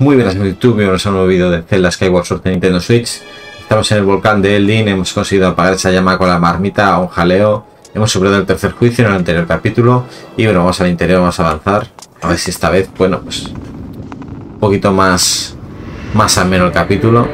Muy buenas a YouTube, bienvenidos a un nuevo vídeo de Zelda Skyward Sword de Nintendo Switch. Estamos en el volcán de Eldin, hemos conseguido apagar esa llama con la marmita a un jaleo. Hemos superado el tercer juicio en el anterior capítulo. Y bueno, vamos al interior, vamos a avanzar. A ver si esta vez, bueno, pues un poquito más ameno el capítulo.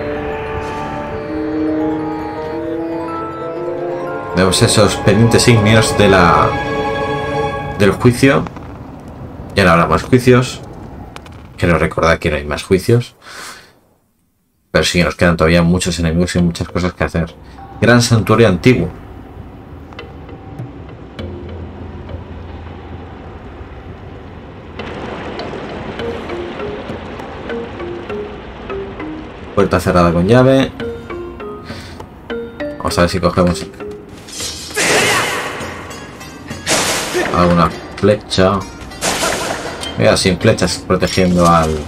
Vemos esos pendientes ígneos del juicio. Ya no habrá más juicios. Quiero recordar que no hay más juicios. Pero sí que nos quedan todavía muchos enemigos y muchas cosas que hacer. Gran santuario antiguo. Puerta cerrada con llave. Vamos a ver si cogemos alguna flecha. Mira, sin flechas protegiendo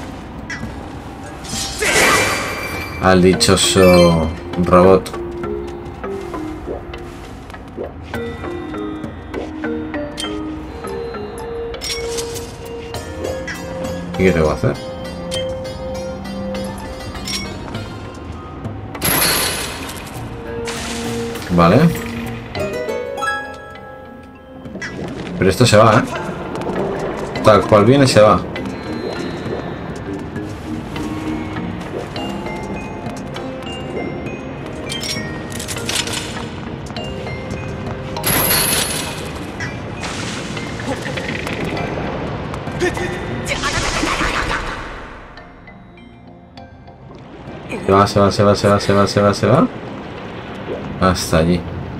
al dichoso robot. ¿Y qué tengo que hacer? Vale. Pero esto se va, ¿eh? Tal cual viene se va. Se va. Hasta allí.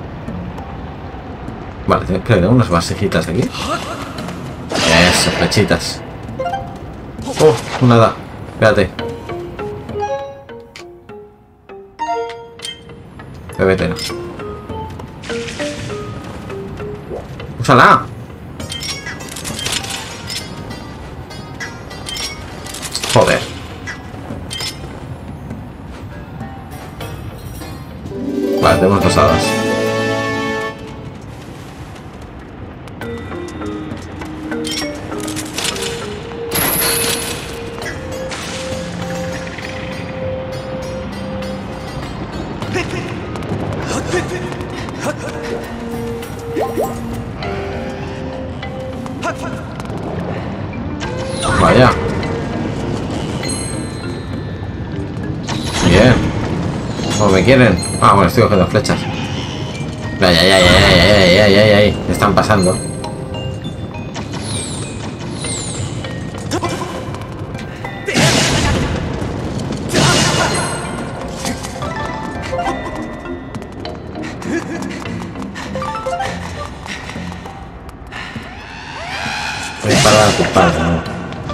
Vale, tengo que dar unas basejitas aquí. Eso, flechitas. Oh, nada. Espérate. Bébetela. ¡Úsala! Joder. Vale, tenemos dos hadas. Vaya. Bien. ¿Cómo me quieren? Ah, bueno, estoy cogiendo flechas. Ay. Me están pasando. Voy a parar a tu padre, ¿no?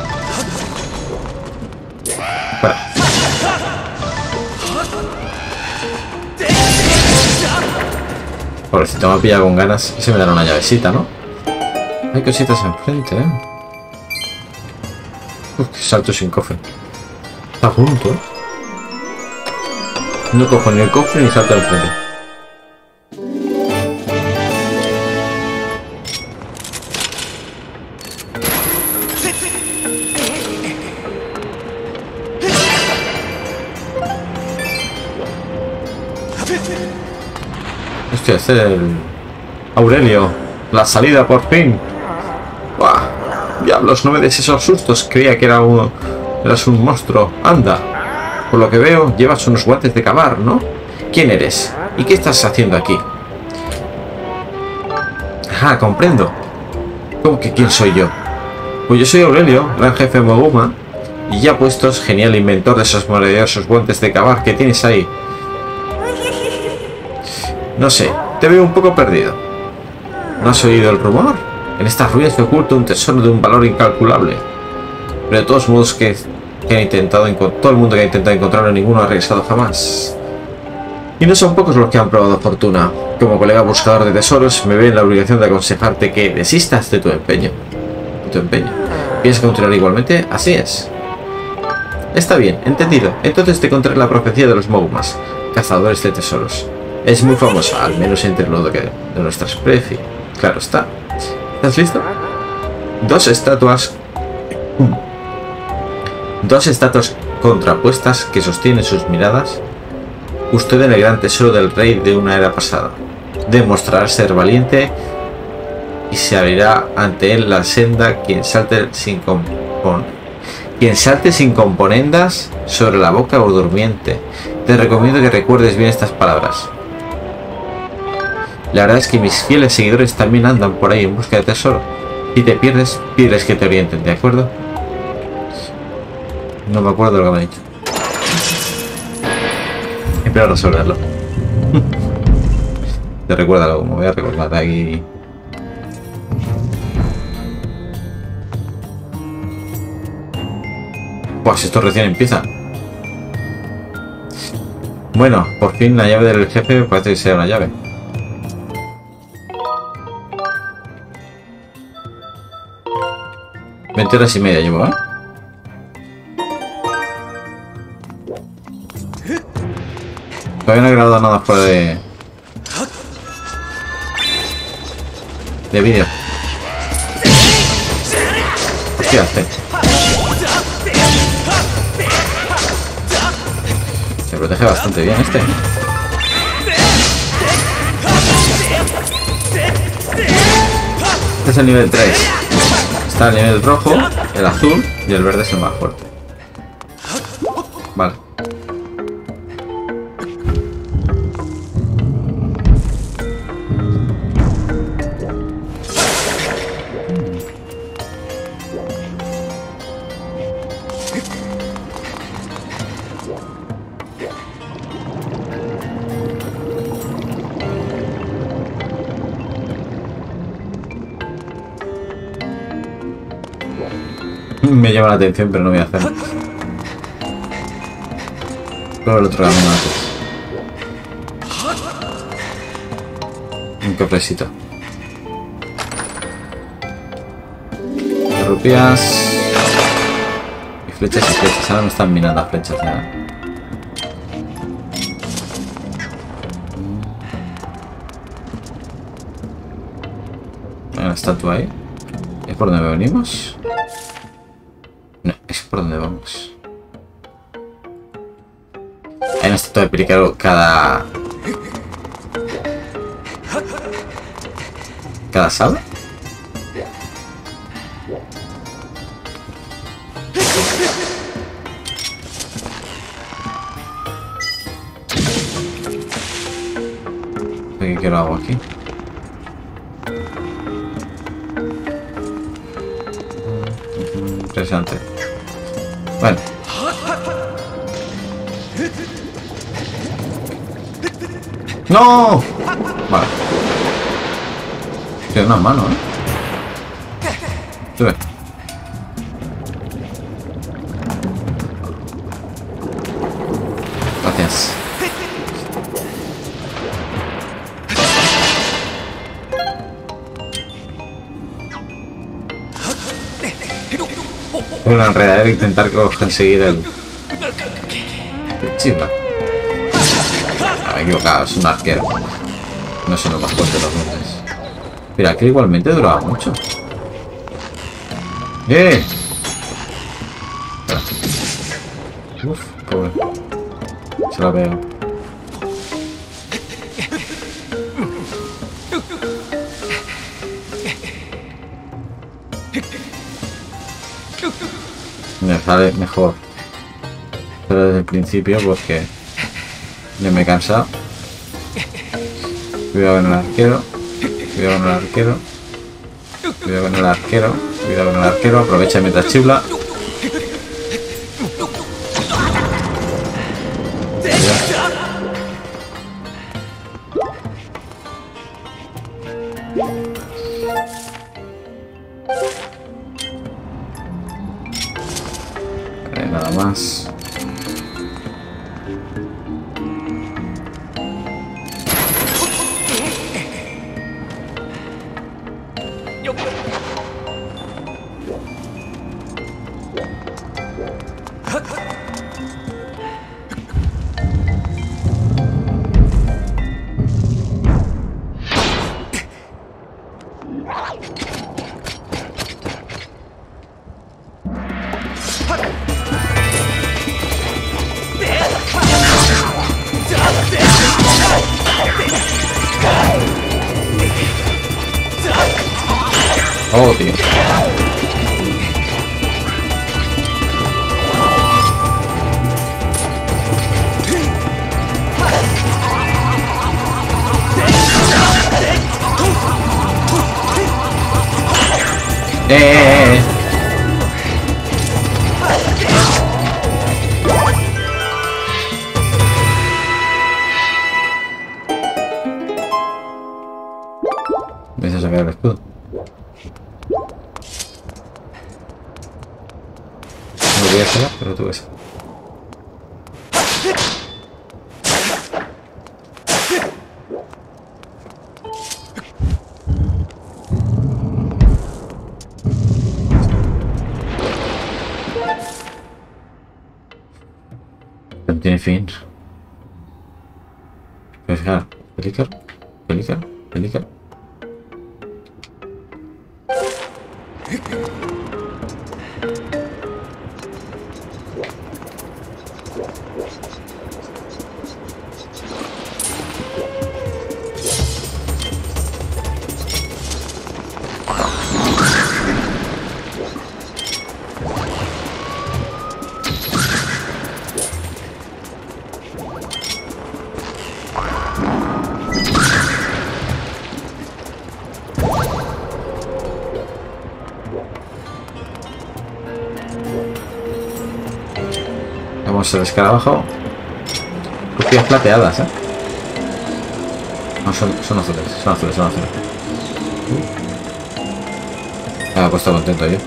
Pobrecito, me ha pillado con ganas. Se me dará una llavecita, ¿no? Hay cositas enfrente, ¿eh? Uf, qué salto sin cofre. Está a punto, ¿eh? No cojo ni el cofre ni salto enfrente. Hostia, es el Aurelio. La salida por fin. ¡Buah! Diablos, no me des esos sustos. Creía que eras un monstruo. Anda. Por lo que veo, llevas unos guantes de cavar, ¿no? ¿Quién eres? ¿Y qué estás haciendo aquí? Ah, comprendo. ¿Cómo que quién soy yo? Pues yo soy Aurelio, gran jefe Moguma. Y ya puestos, genial inventor de esos maravillosos guantes de cavar que tienes ahí. No sé, te veo un poco perdido. ¿No has oído el rumor? En estas ruinas se oculta un tesoro de un valor incalculable. Pero de todos modos todo el mundo que ha intentado encontrarlo, ninguno ha regresado jamás. Y no son pocos los que han probado fortuna. Como colega buscador de tesoros, me veo en la obligación de aconsejarte que desistas de tu empeño. ¿Piensas continuar igualmente? Así es. Está bien, entendido. Entonces te contaré la profecía de los Mogumas, cazadores de tesoros. Es muy famosa, al menos entre lo de nuestra especie. Claro está. ¿Estás listo? Dos estatuas Dos estatuas contrapuestas que sostienen sus miradas custodian el gran tesoro del rey de una era pasada. Demostrará ser valiente y se abrirá ante él la senda quien salte sin componendas sobre la boca o durmiente. Te recomiendo que recuerdes bien estas palabras. La verdad es que mis fieles seguidores también andan por ahí en busca de tesoro. Si te pierdes, pides que te orienten, ¿de acuerdo? No me acuerdo de lo que me ha dicho. Espero resolverlo. Te recuerda algo, me voy a recordar aquí. Pues esto recién empieza. Bueno, por fin la llave del jefe parece que sea una llave. 20 horas y media llevo, ¿eh? Todavía no he grabado nada fuera de vídeo. Hostia, se protege bastante bien este. Este es el nivel 3. Está el nivel rojo, el azul y el verde es el más fuerte. Vale. Me llama la atención, pero no voy a hacerlo. Pero el otro camino antes. Un cofrecito. Rupias. Y flechas y flechas. Ahora me están mirando las flechas ya. Hay una estatua ahí. ¿Es por donde venimos? No, es por donde vamos. Hay una estatua de Pericaro cada sala. ¿Qué lo hago aquí? Interesante. Bueno. ¡No! Vale. Tiene una mano, ¿eh? Sube. Gracias. Una enredadera e intentar conseguir el chisma. Me he equivocado, es un arquero. No son los más fuertes los lunes. Mira, que igualmente duraba mucho. ¡Eh! Uf, pobre. Se la veo. Me sale mejor. Pero desde el principio porque ya me he cansado. Cuidado con el arquero. Cuidado con el arquero. Cuidado con el arquero. Cuidado con el arquero. Aprovecha mientras chifla. Vale, nada más. Oh, tío. ¡Eh! ¿Ves a sacar el escudo? No voy a sacar, pero tú ves. No tiene fin. Pero fijar, pelícano, pelícano, pelícano. Vamos a el escarabajo. Copias plateadas, ¿eh? No, son azules, son azules, son azules. Me ha puesto contento yo.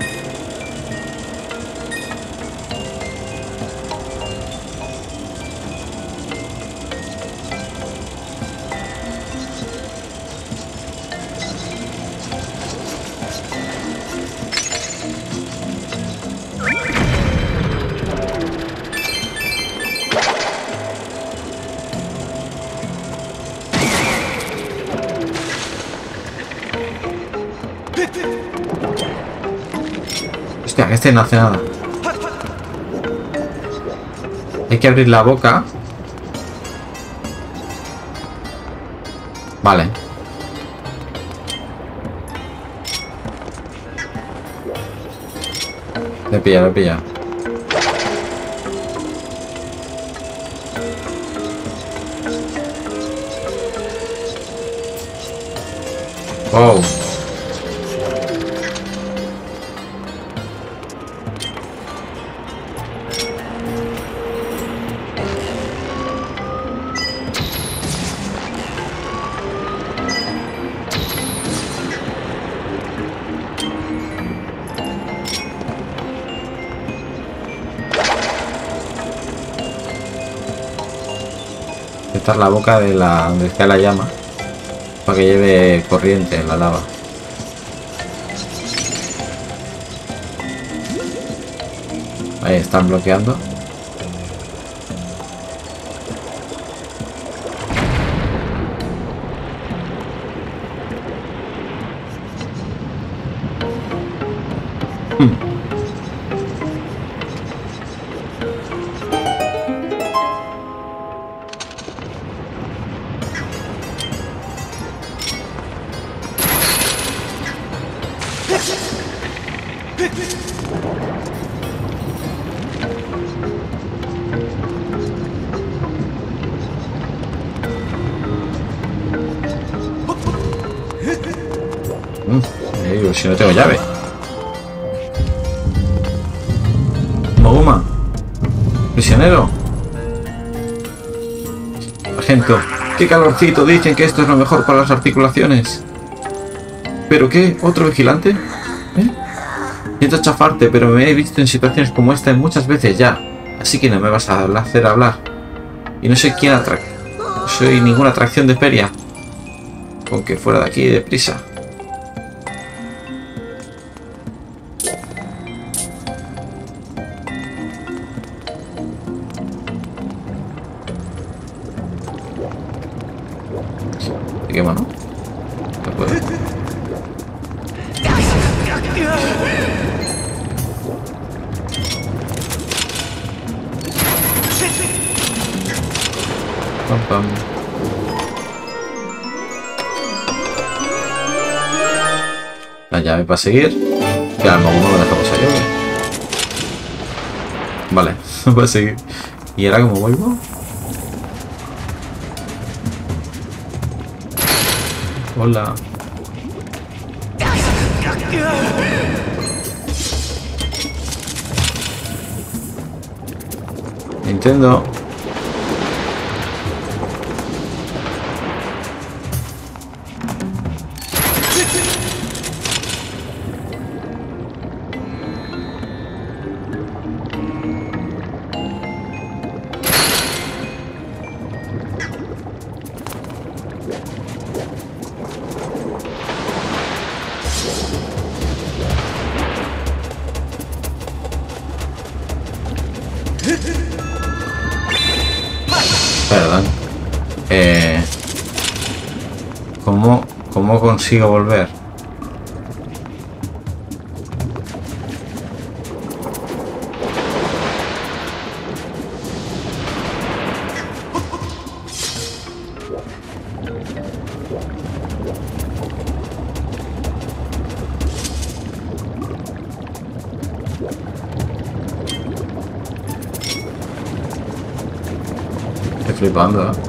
Hostia, que este no hace nada. Hay que abrir la boca. Vale. Le pilla, le pilla. Wow. Esta es la boca de la donde está la llama para que lleve corriente en la lava. Ahí están bloqueando. Si no tengo llave. Moguma. Prisionero. Sargento. Qué calorcito. Dicen que esto es lo mejor para las articulaciones. ¿Pero qué? ¿Otro vigilante? Siento chafarte, pero me he visto en situaciones como esta muchas veces ya. Así que no me vas a hacer hablar. Y no soy quien atraca. No soy ninguna atracción de feria. Con que fuera de aquí deprisa. ¿Se quema, no? No puedo. Pam, pam. La llave para seguir. Que a lo mejor no lo dejamos ahí, ¿vale? Vale, voy a seguir. ¿Y ahora cómo vuelvo? Hola. Nintendo. Perdón. ¿Cómo consigo volver? Estoy flipando, ¿eh?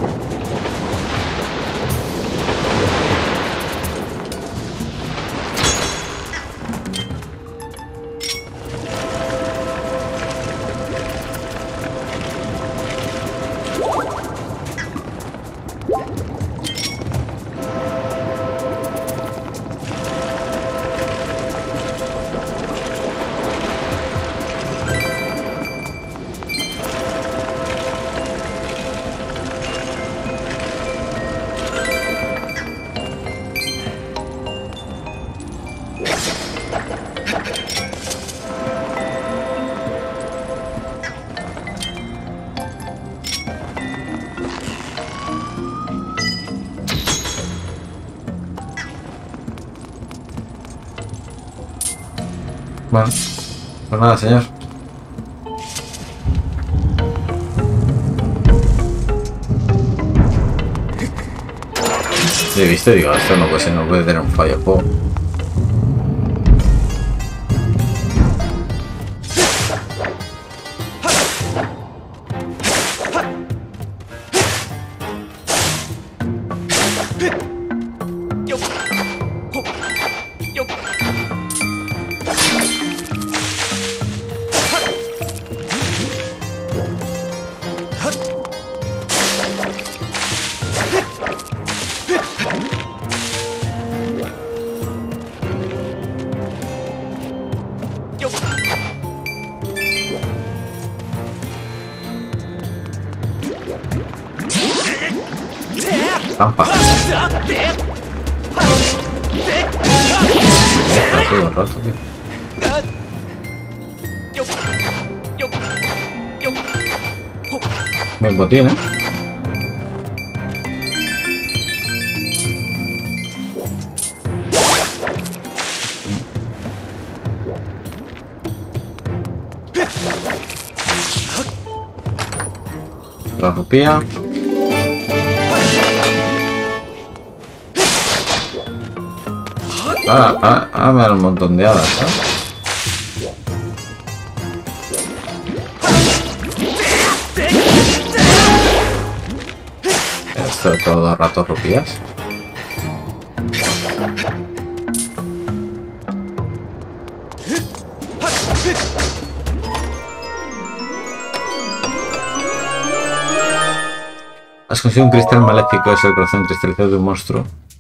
Bueno, pues nada, señor. He visto y digo, esto no puede ser, no puede tener un fallo juego. Trampa. Está todo el rato, tío. Buen botín, ¿eh? La rupia. Me dan un montón de hadas, ¿no? Esto todo el rato rupias. Has conseguido un cristal maléfico, es el corazón cristalizado de un monstruo.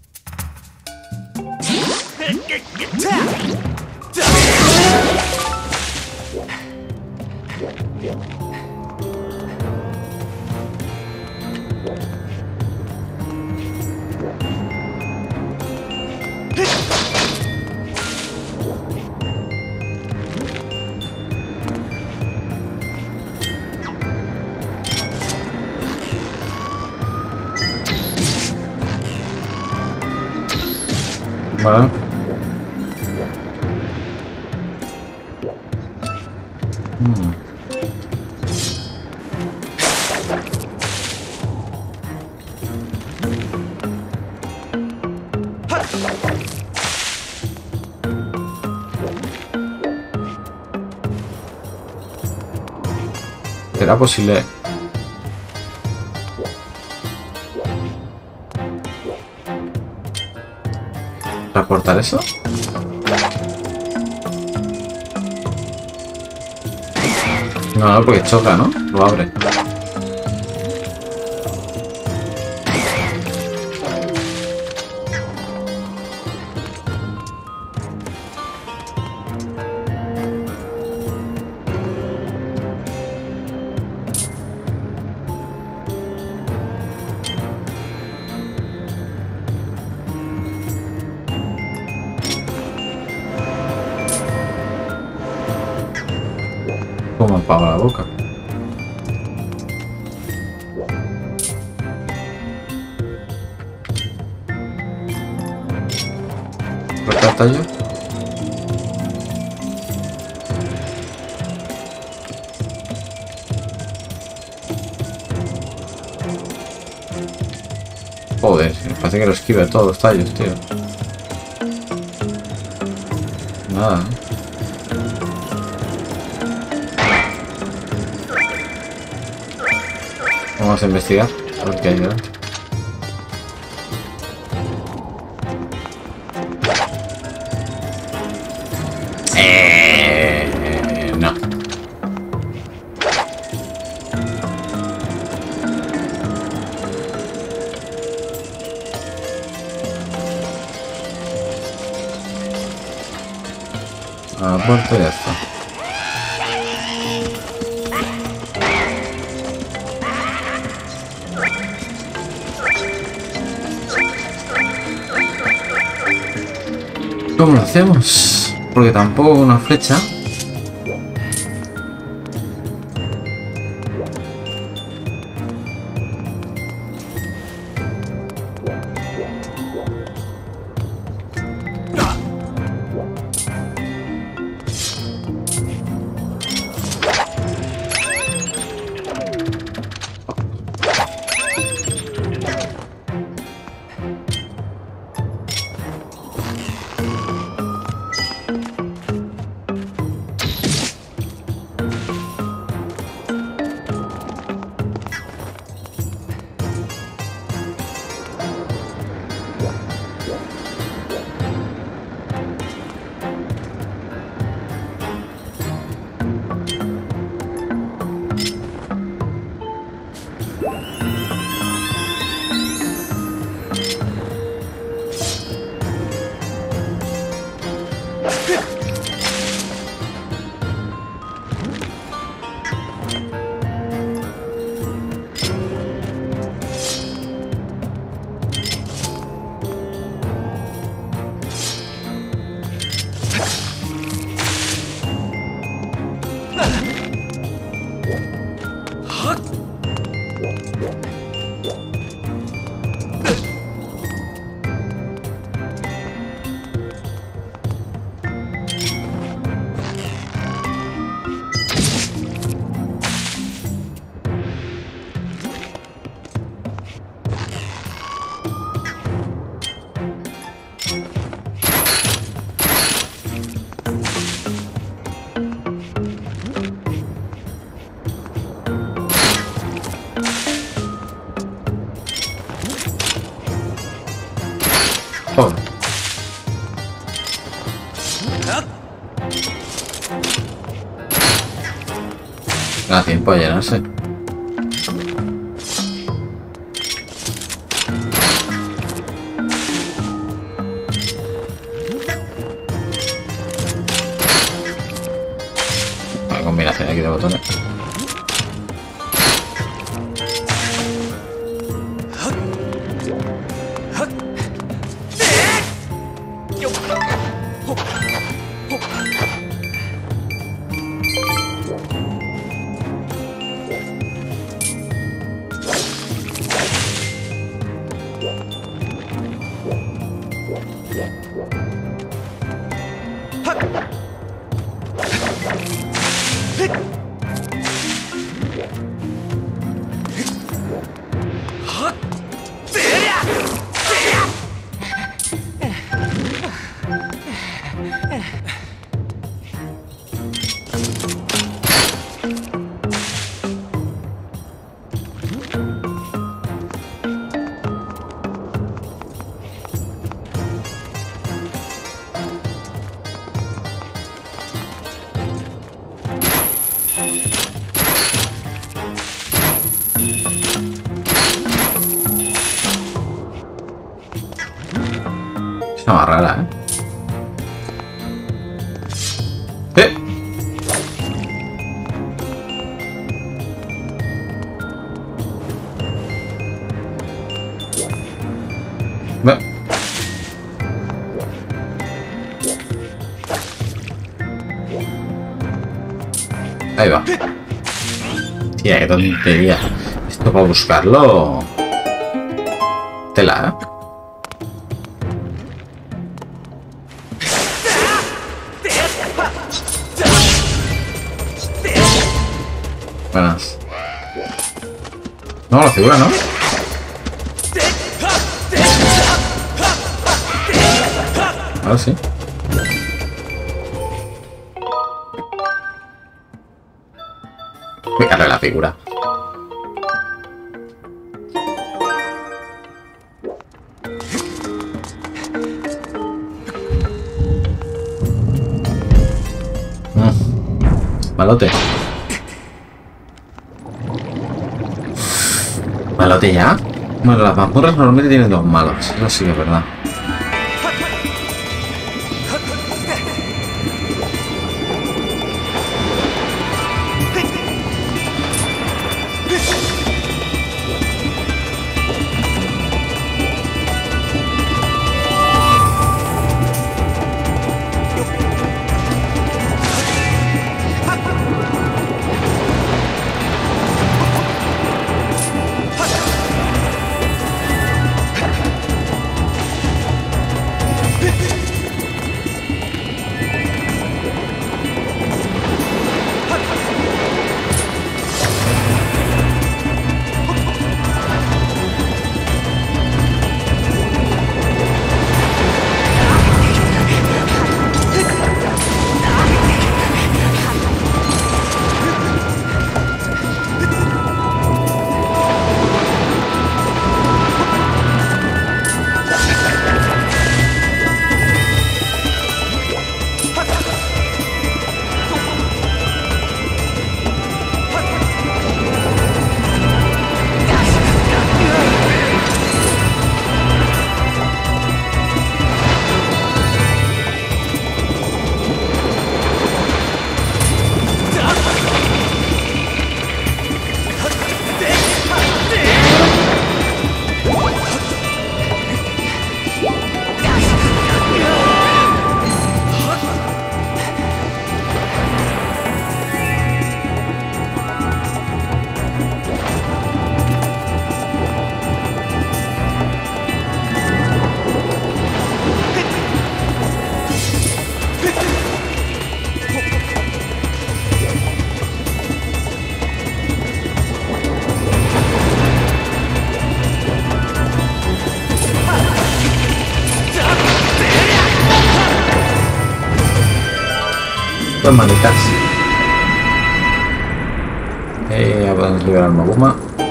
Vale. ¿Será posible transportar eso? No, no, porque choca, ¿no? Lo abre. ¿Cómo apaga la boca? ¿Corta el tallo? Joder, me parece que lo esquive todos los tallos, tío. Nada, ¿eh? Vamos a investigar a ver qué hay delante. No. A la puerta y ya está. ¿Cómo lo hacemos? Porque tampoco una flecha. Joder. Da tiempo a llenarse. Una combinación aquí de botones. Es más rara, ¿eh? Ahí va. Tía, qué tontería. Esto para buscarlo... Tela, ¿eh? Buenas. No, la figura, ¿no? Ahora sí. Voy a darle la figura. Malote. ¿Malote ya? Bueno, las mazmorras normalmente tienen dos malos. Eso sí que es verdad. Dos manitas. Ya podemos liberar Maguma.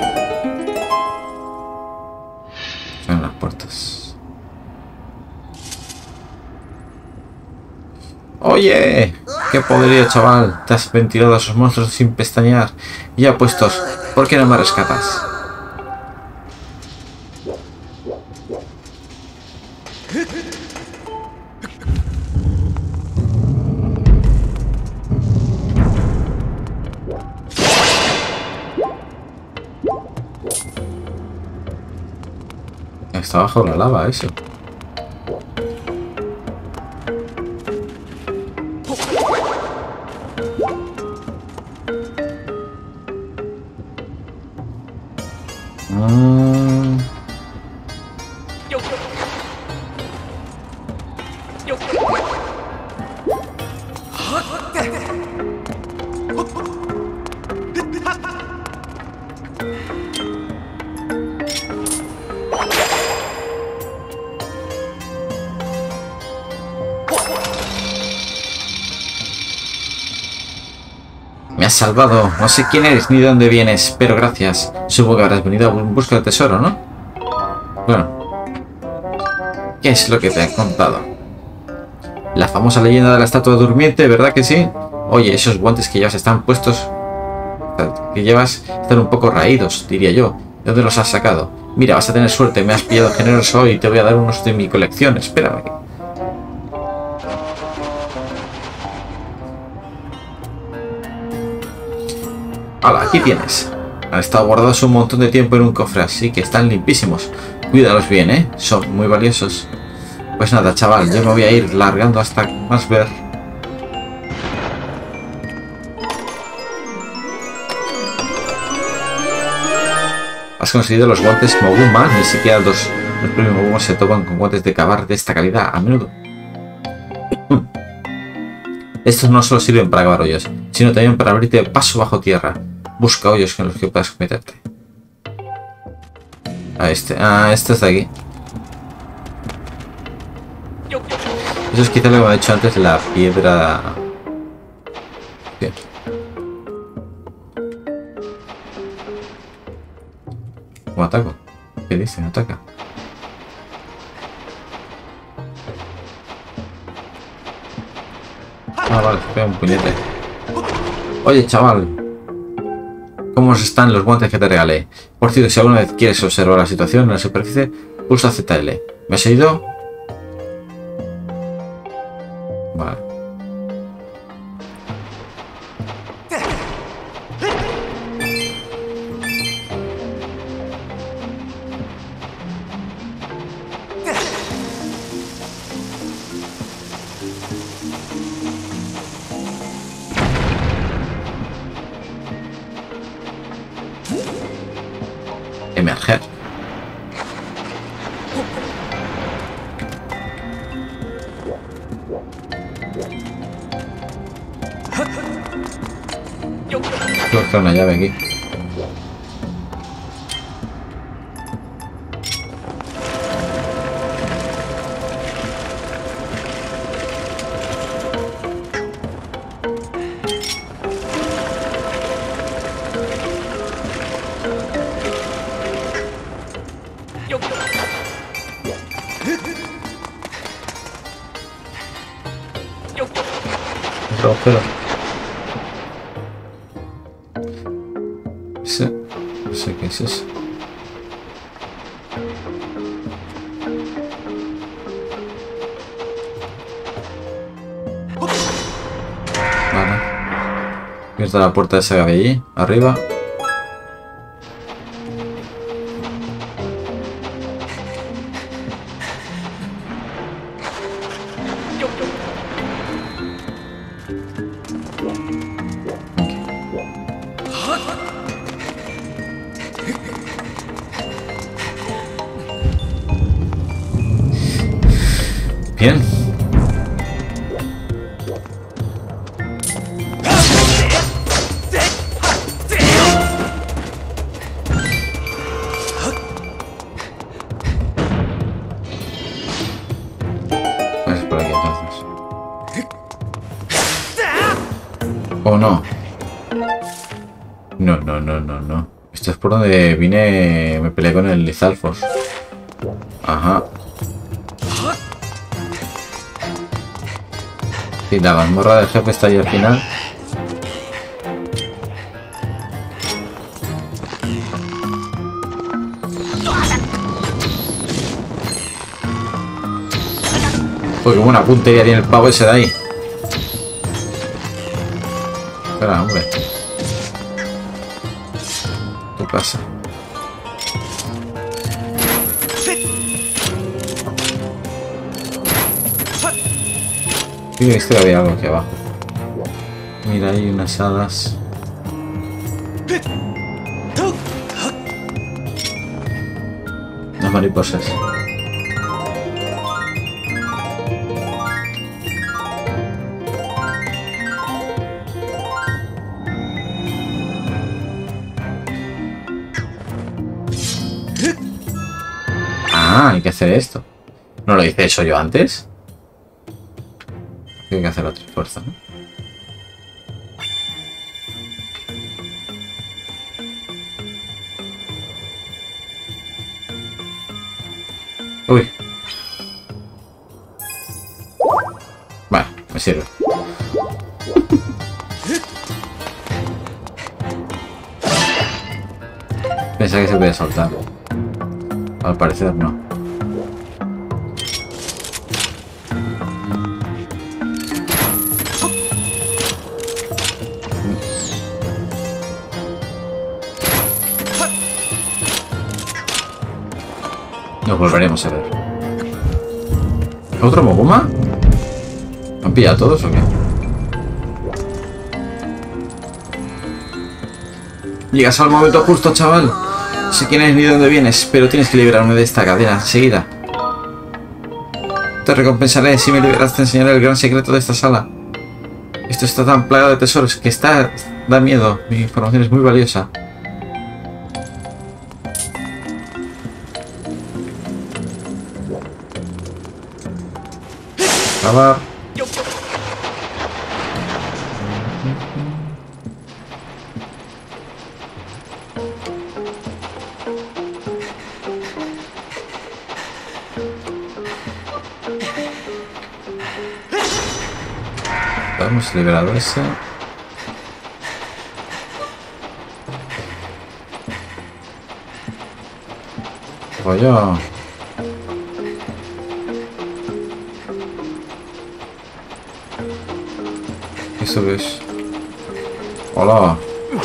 Son las puertas. Oye, qué poderío, chaval. Te has ventilado a esos monstruos sin pestañear. Ya puestos, ¿por qué no me rescatas? Está bajo la lava eso. Me has salvado. No sé quién eres ni de dónde vienes, pero gracias. Supongo que habrás venido en busca del tesoro, ¿no? Bueno. ¿Qué es lo que te han contado? La famosa leyenda de la estatua durmiente, ¿verdad que sí? Oye, esos guantes que llevas están puestos... que llevas están un poco raídos, diría yo. ¿De dónde los has sacado? Mira, vas a tener suerte. Me has pillado generoso hoy y te voy a dar unos de mi colección. Espérame. ¡Hala! Aquí tienes. Han estado guardados un montón de tiempo en un cofre, así que están limpísimos. Cuídalos bien, ¿eh? Son muy valiosos. Pues nada, chaval, yo me voy a ir largando hasta más ver. Has conseguido los guantes Moguma. Ni siquiera los premios Moguma se topan con guantes de cavar de esta calidad a menudo. Estos no solo sirven para cavar hoyos, sino también para abrirte paso bajo tierra. Busca hoyos en los que puedas meterte. Este es de aquí. Eso es quizá lo que me ha dicho antes, la piedra... Bien. ¿Cómo ataco? ¿Qué dice? ¿Me ataca? Ah, vale, se pega un puñete. Oye, chaval. ¿Cómo están los guantes que te regalé? Por cierto, si alguna vez quieres observar la situación en la superficie, pulsa ZL. ¿Me has oído? Vale. Emerger. Creo que hay una llave aquí. Otro agujero. No sé qué es eso. Vale. Aquí está la puerta esa que había allí, arriba. Bien. Pues por aquí entonces. Oh, no. No. Esto es por donde vine... Me peleé con el Lizalfos. Ajá. Y la mazmorra del jefe está ahí al final. Uy, qué buena puntería tiene el pavo ese de ahí. Espera, hombre. ¿Qué pasa? Sí, esto había algo aquí abajo. Mira, hay unas hadas. Las mariposas. Ah, hay que hacer esto. ¿No lo hice eso yo antes? Hay que hacer otra fuerza, ¿no? Uy. Vale, me sirve. Pensaba que se podía saltar. Al parecer no. Nos volveremos a ver. ¿Otro Moguma? ¿Han pillado todos o qué? Llegas al momento justo, chaval. No sé quién eres ni de dónde vienes, pero tienes que liberarme de esta cadena enseguida. Te recompensaré. Si me liberas, te enseñaré el gran secreto de esta sala. Esto está tan plagado de tesoros que da miedo. Mi información es muy valiosa. Acabar. Hemos liberado ese. Pollo. ¿Eso qué es? Hola.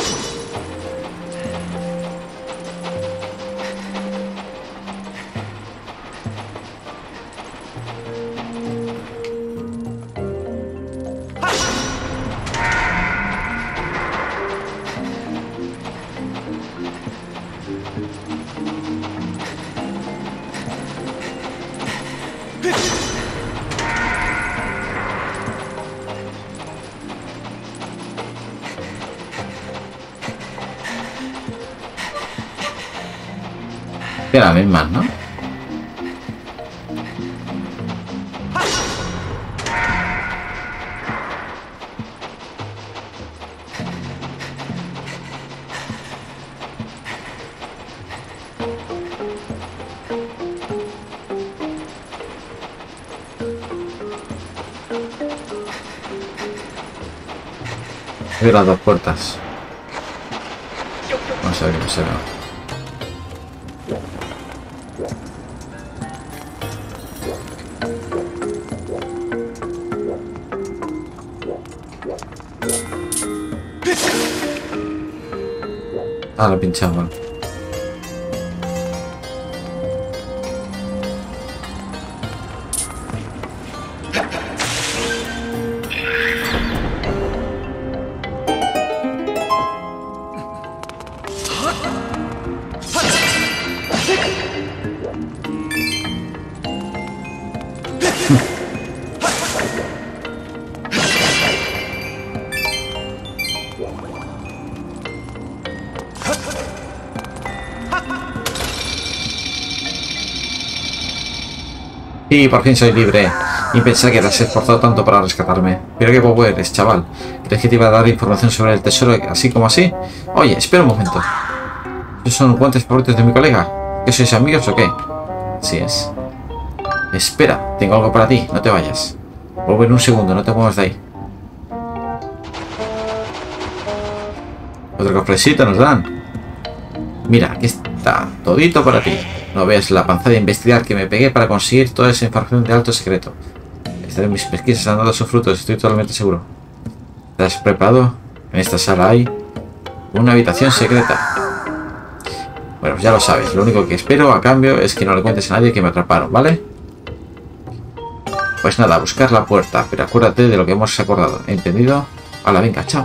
Que la misma, ¿no? Veo las dos puertas. Vamos a ver qué será. Ah, lo pinchaba. Sí, por fin soy libre. Y pensé que te has esforzado tanto para rescatarme. Pero qué bobo eres, chaval. ¿Crees que te iba a dar información sobre el tesoro así como así? Oye, espera un momento. ¿Esos son guantes favoritos de mi colega? ¿Que sois amigos o qué? Así es. Espera, tengo algo para ti. No te vayas. Vuelve en un segundo, no te muevas de ahí. Otro cofrecito nos dan. Mira, aquí está. Todito para ti. No ves la panza de investigar que me pegué para conseguir toda esa información de alto secreto. Esta de mis pesquisas han dado sus frutos, estoy totalmente seguro. ¿Estás preparado? En esta sala hay una habitación secreta. Bueno, pues ya lo sabes. Lo único que espero a cambio es que no le cuentes a nadie que me atraparon, ¿vale? Pues nada, buscar la puerta, pero acuérdate de lo que hemos acordado. ¿Entendido? Hala, venga, chao.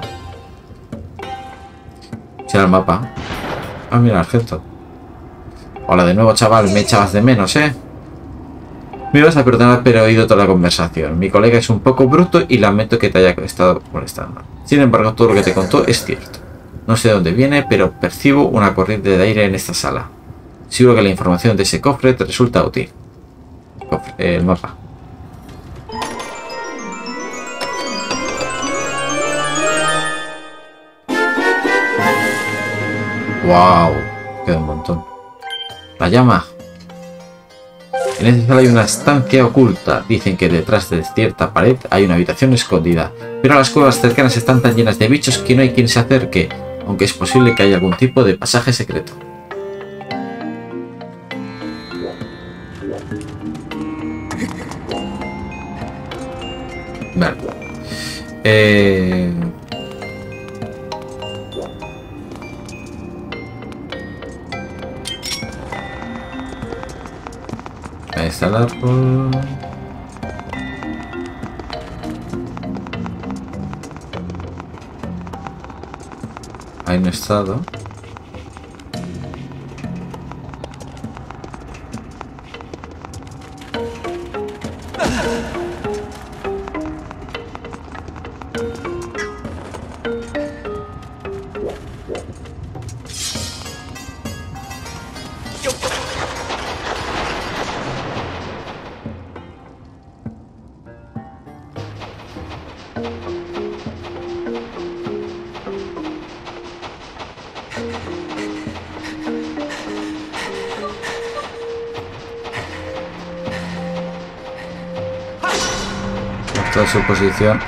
Será el mapa. Ah, mira, Argento. Hola de nuevo, chaval. Me echabas de menos, ¿eh? Me vas a perdonar, pero he oído toda la conversación. Mi colega es un poco bruto y lamento que te haya estado molestando. Sin embargo, todo lo que te contó es cierto. No sé de dónde viene, pero percibo una corriente de aire en esta sala. Seguro que la información de ese cofre te resulta útil. El mapa. Wow, queda un montón. La llama. En esta sala hay una estancia oculta. Dicen que detrás de cierta pared hay una habitación escondida. Pero las cuevas cercanas están tan llenas de bichos que no hay quien se acerque, aunque es posible que haya algún tipo de pasaje secreto. Ahí está el árbol. Ahí no he estado. Toda su posición.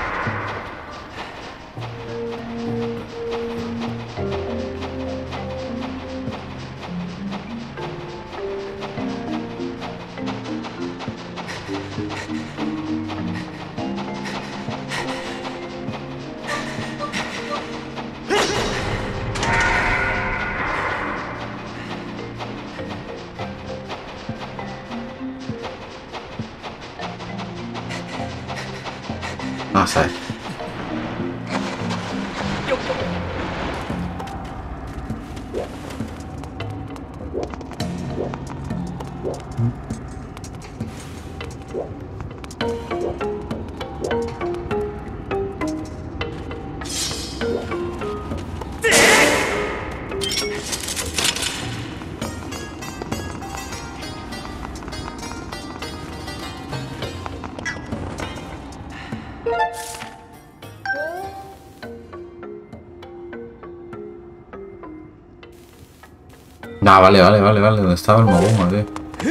Vamos a ver. Ah, vale. ¿Dónde estaba el Moguma, tío?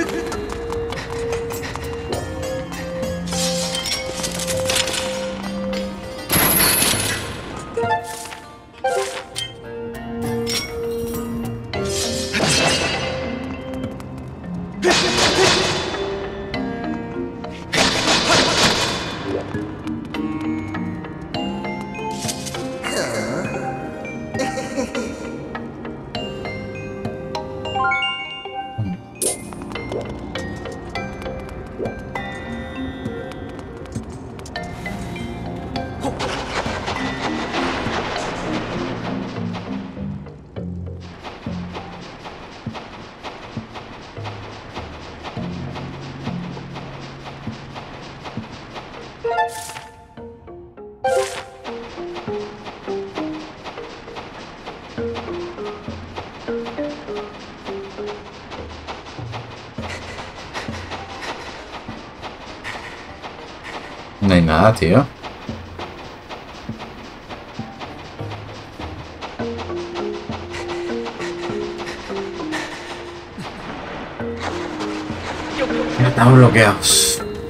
No hay nada, tío. Estamos bloqueados.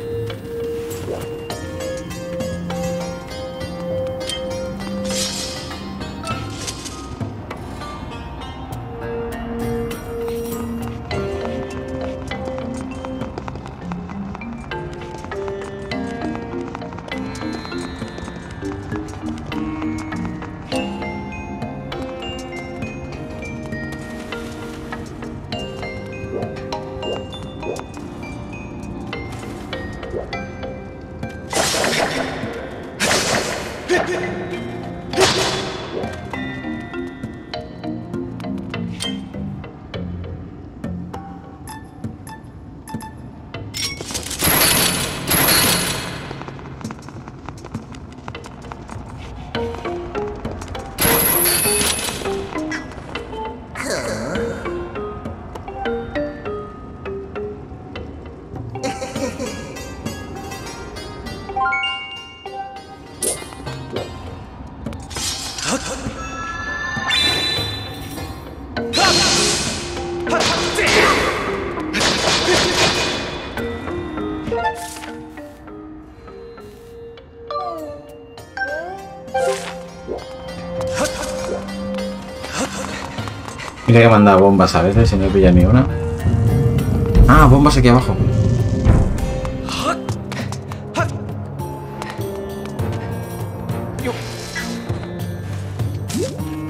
Mira que manda bombas a veces y no pilla ni una. Ah, bombas aquí abajo.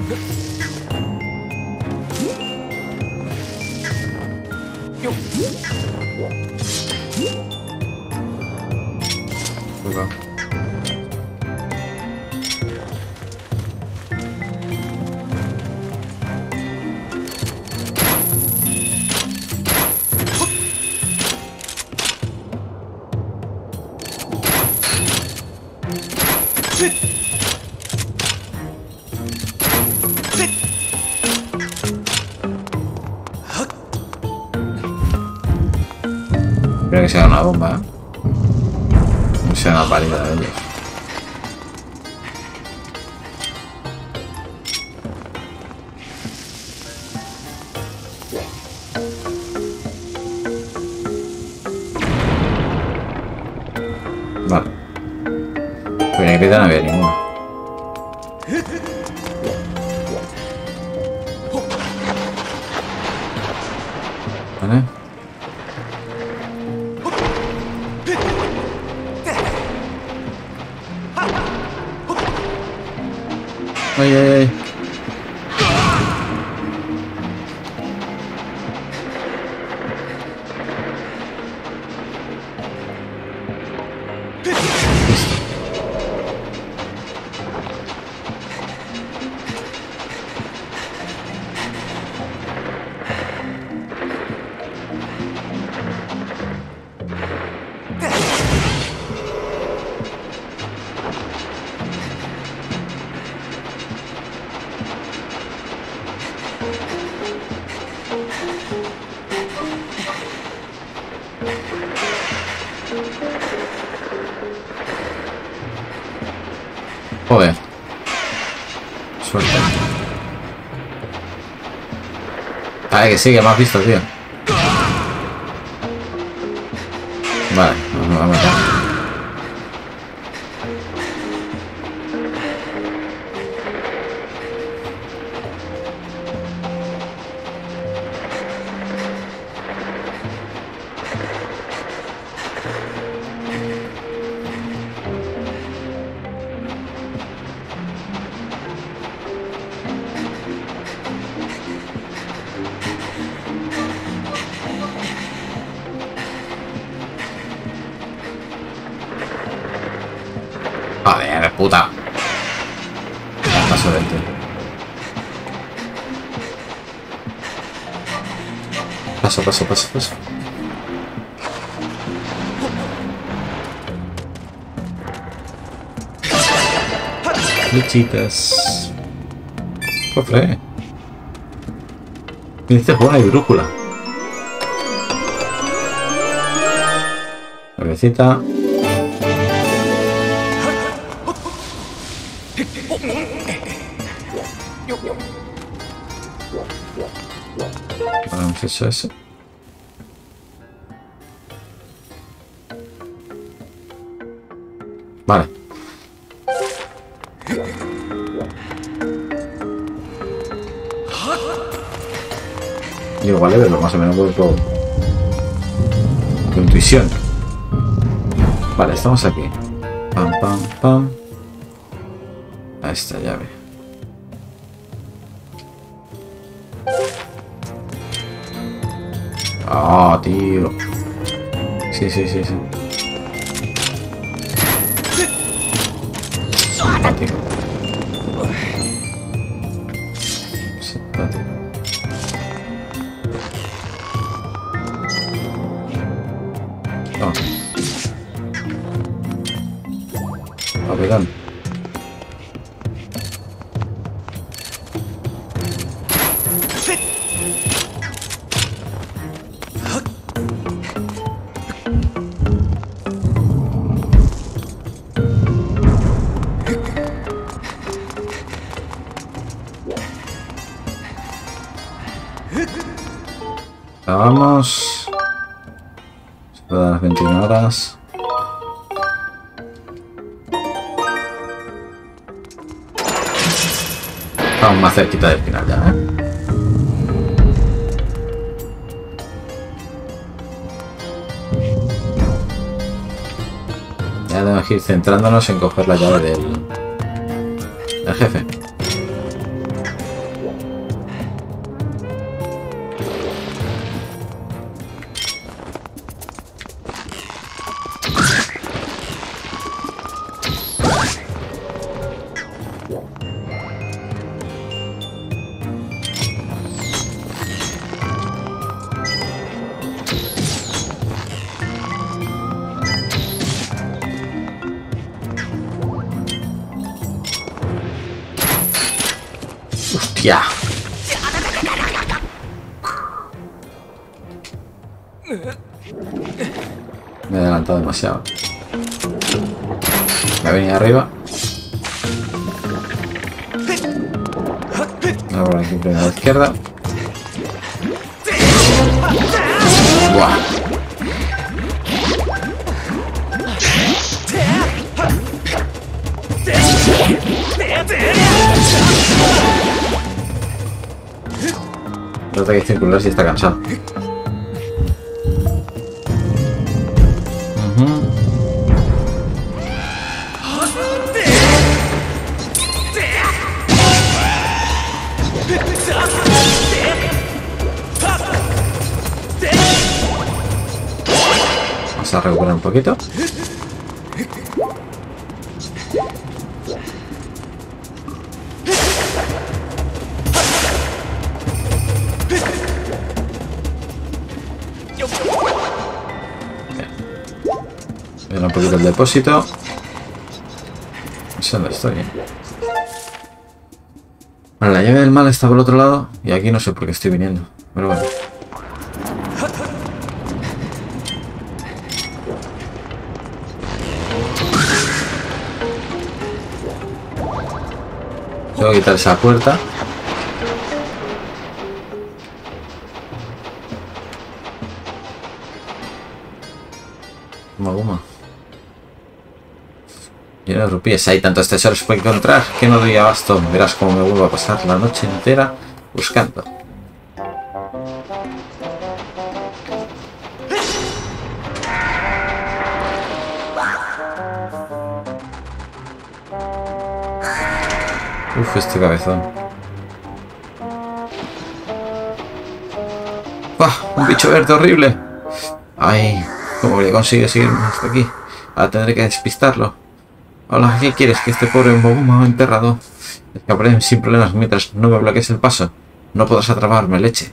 Espero que sea una bomba, ¿eh? No sea una pálida de ellos. Vale. Pero en negrita no había ninguna. Vale. Ay, ay, ay. Joder. Suerte. Ay, que sí, que me has visto, tío. Vale, vamos a matar. Joder, puta. Paso del tío. Paso. Lechitas. Cofre. Me dice buena y brújula. Nuevecita. Hemos hecho eso. Vale. Y igual le verlo más o menos por tu intuición. Vale, estamos aquí. Pam, pam, pam. A esta llave. Ah, tío. Sí. Simpático. No. Capitán. Vamos. Se puede dar las 21 horas. Estamos más cerquita del final ya, ¿eh? Ya tenemos que ir centrándonos en coger la llave del jefe. ¡Hostia! Me he adelantado demasiado. Me he venido arriba. Ahora por aquí primero a la izquierda. ¡Buah! El ataque circular si está cansado. Vamos a recuperar un poquito. Un poquito el depósito. No sé dónde estoy. Bueno, la llave del mal está por el otro lado y aquí no sé por qué estoy viniendo. Pero bueno. Tengo que quitar esa puerta. Goma. Lleno de rupíes. Hay tantos tesoros por encontrar que no doy abasto. Verás cómo me vuelvo a pasar la noche entera buscando. Uf, este cabezón. ¡Bah! Un bicho verde horrible. Ay, ¿cómo le consigue seguirme hasta aquí? Ahora tendré que despistarlo. Hola, ¿qué quieres? Que este pobre Mboguma ha enterrado. Escaparé sin problemas mientras no me bloquees el paso. No podrás atraparme, leche.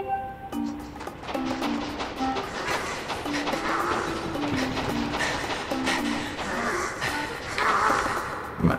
Vale.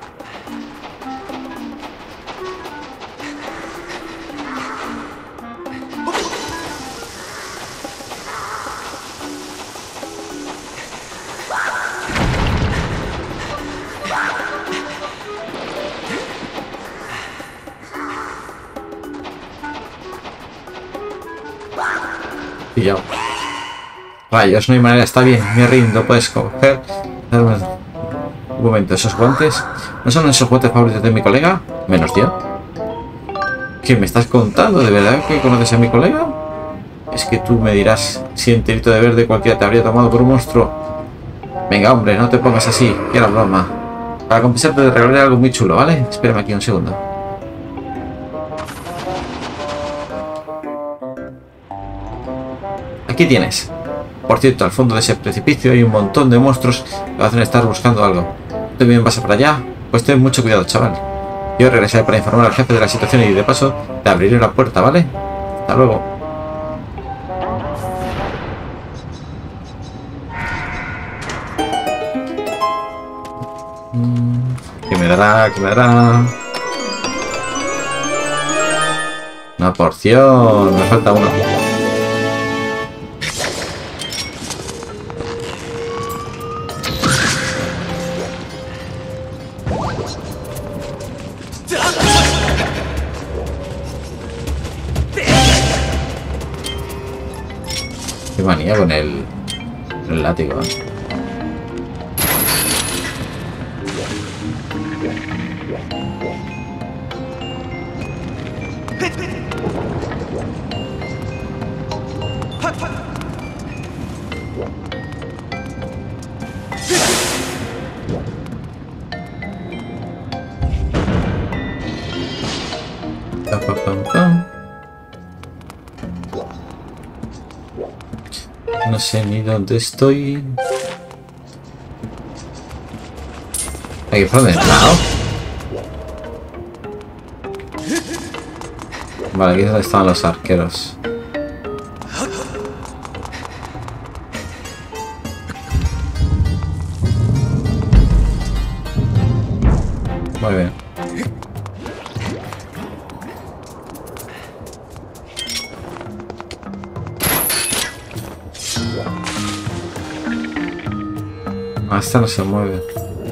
Pillado. Rayos, no hay manera, está bien, me rindo, puedes coger. Un momento, ¿esos guantes? ¿No son esos guantes favoritos de mi colega? Menos yo. ¿Qué me estás contando? ¿De verdad que conoces a mi colega? Es que tú me dirás si enterito de verde cualquiera te habría tomado por un monstruo. Venga, hombre, no te pongas así, que era broma. Para compensarte te regalaré algo muy chulo, ¿vale? Espérame aquí un segundo. Aquí tienes. Por cierto, al fondo de ese precipicio hay un montón de monstruos que hacen estar buscando algo. ¿Tú también vas para allá? Pues ten mucho cuidado, chaval. Yo regresaré para informar al jefe de la situación y de paso te abriré la puerta, ¿vale? Hasta luego. ¿Qué me dará? ¿Qué me dará? Una porción. Me falta una. Qué manía con el látigo, ¿eh? No sé ni dónde estoy. Aquí por dentro. Vale, aquí es donde estaban los arqueros. Muy bien. Ah, esta no se mueve.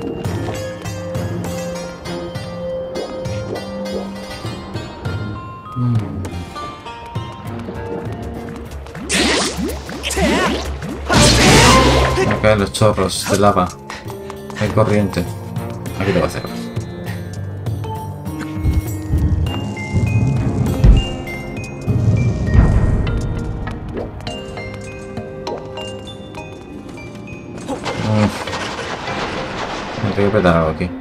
Me caen los chorros de lava. Hay corriente. Aquí lo voy a hacer. Tengo que petar algo aquí.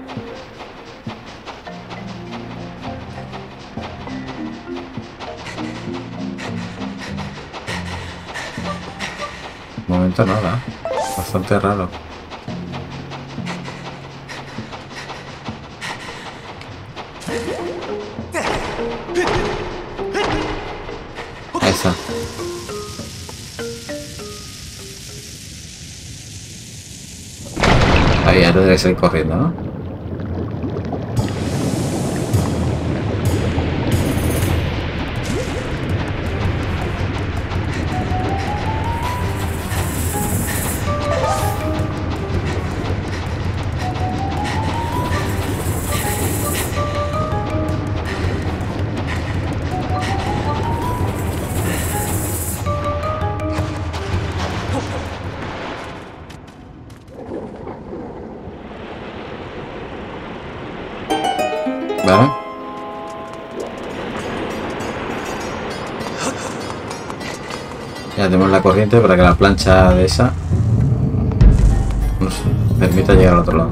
De momento nada. Bastante raro. Ahí está. Ahí ya no debe salir corriendo, ¿no? Vale. Ya tenemos la corriente para que la plancha de esa nos permita llegar al otro lado.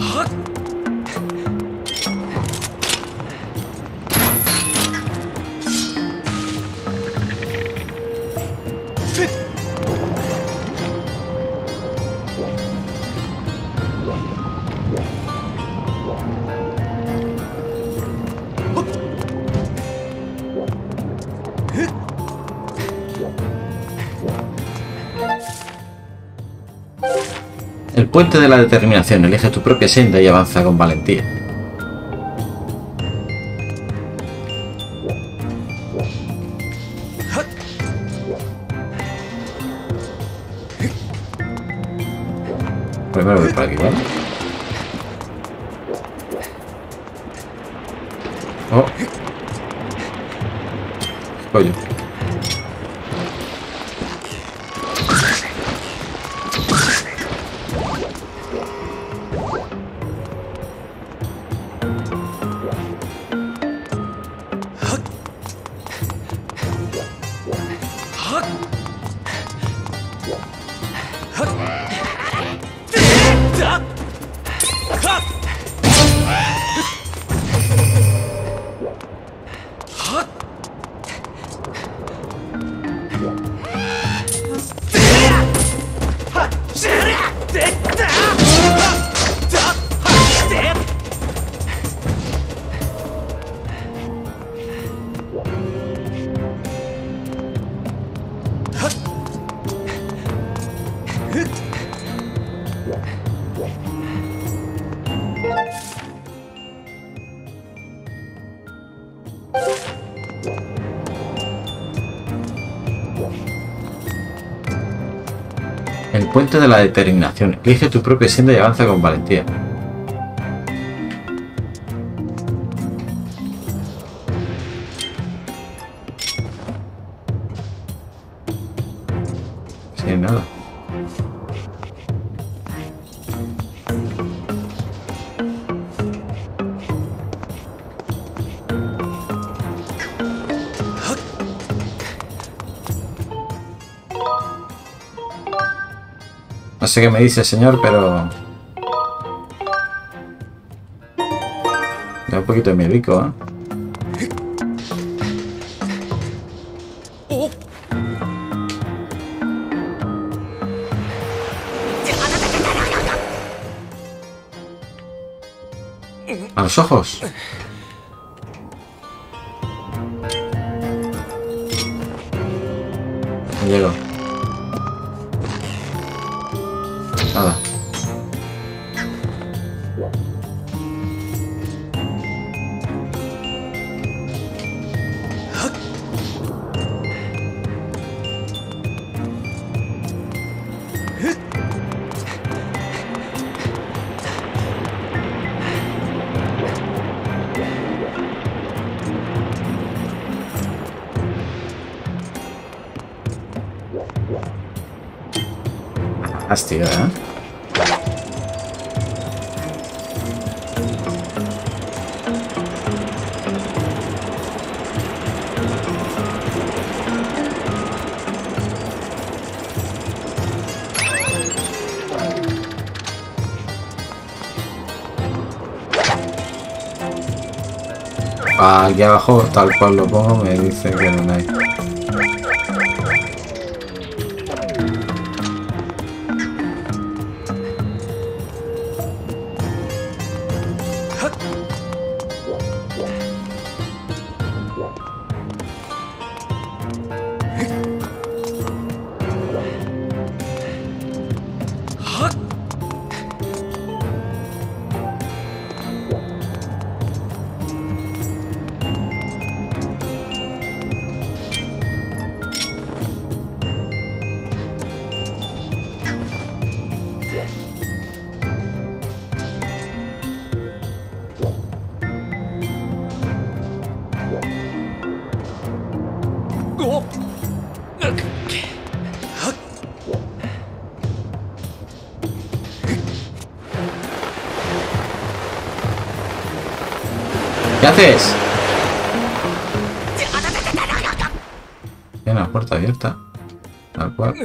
El puente de la determinación. Elige tu propia senda y avanza con valentía. Primero voy por aquí, ¿vale? Oh. Coño. El puente de la determinación. Elige tu propia senda y avanza con valentía. Sin nada. No sé qué me dice, señor, pero... da un poquito de miedico, ¿eh? A los ojos. No llego. Nada. Hastío, ¿eh? Aquí abajo, tal cual lo pongo, me dice que no hay. ¿Qué haces? Tiene la puerta abierta. Tal cual.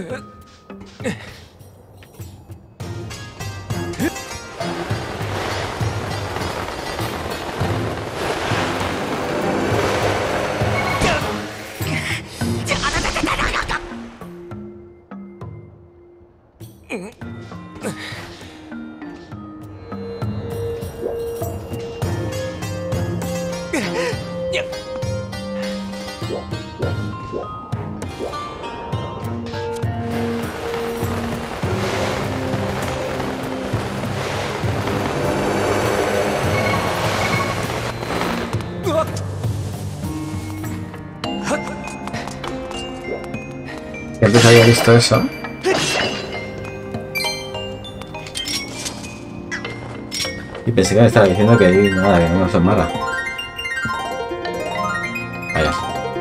Que antes había visto eso. Y pensé que me estaba diciendo que ahí nada, que no me asomara. Vaya.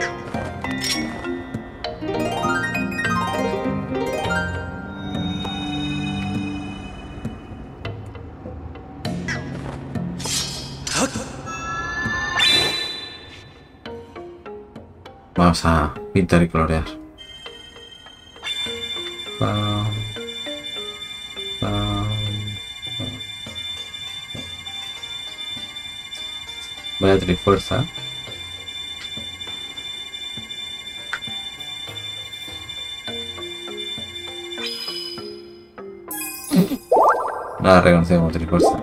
Vamos a pintar y colorear. Vaya trifuerza. Nada reconocido como trifuerza.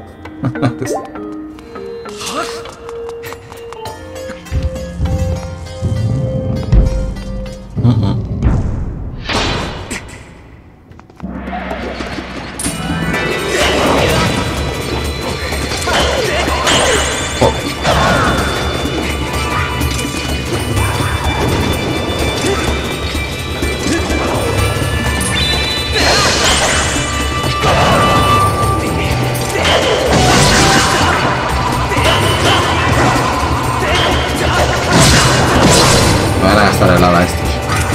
Van a gastar el lava estos.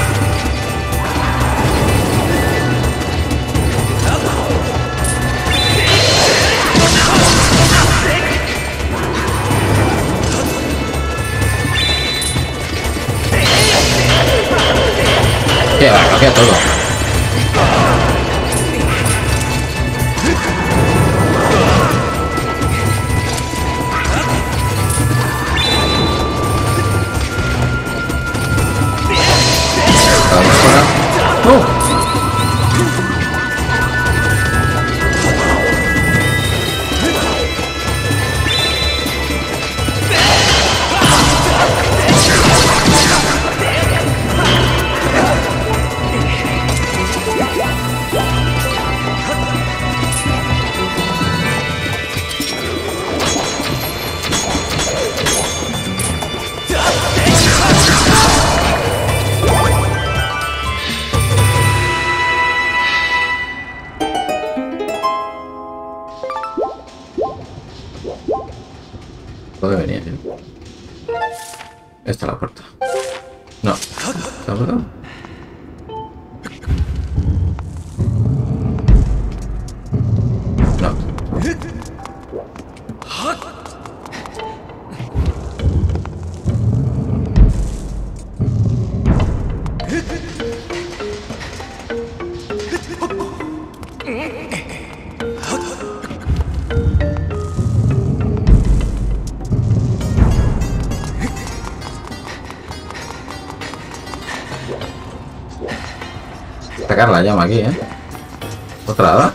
Que va, cambia todo. ¿Dónde venía, tío? Esta es la puerta. No. ¿Esta puerta? Sacar la llama aquí, ¿eh? Otra hada.